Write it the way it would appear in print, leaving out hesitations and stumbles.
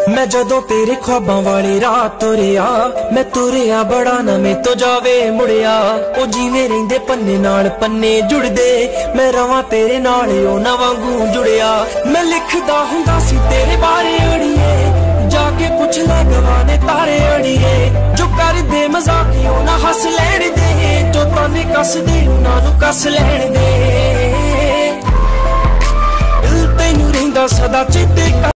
मैं जदों तेरे ख्वाबां वाली रात तुरिया, मैं तुरिया बड़ा ना मैं तो जावे मुड़िया। ओ जिवें रहिंदे पन्ने नाल पन्ने जुड़दे, मैं रवां तेरे नाल ओ ना वांगू जुड़िया। मैं लिखदा हुंदा सी तेरे बारे अड़िए, जाके पुछ ले गवाने तारे अड़िए। जो कर दे मजाक ओ ना हस लैण दे, जो ताने कस दे उन्हां नूं कस लैण दे। दिल तैनूं रहिंदा सदा चेते।